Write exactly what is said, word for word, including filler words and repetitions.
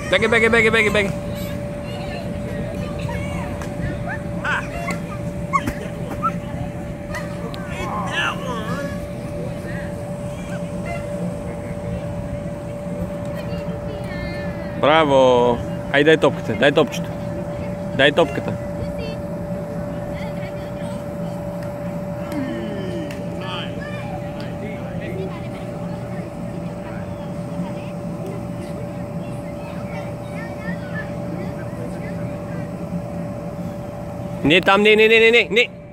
Беги, беги, беги, беги, беги. Браво! Хайде, дай топката, дай топчето. Дай топката. Не, там, не, не, не, не, не, не.